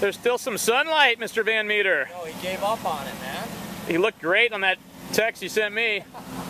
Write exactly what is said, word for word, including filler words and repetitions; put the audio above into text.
There's still some sunlight, Mister Van Meter. No, he gave up on it, man. He looked great on that text you sent me.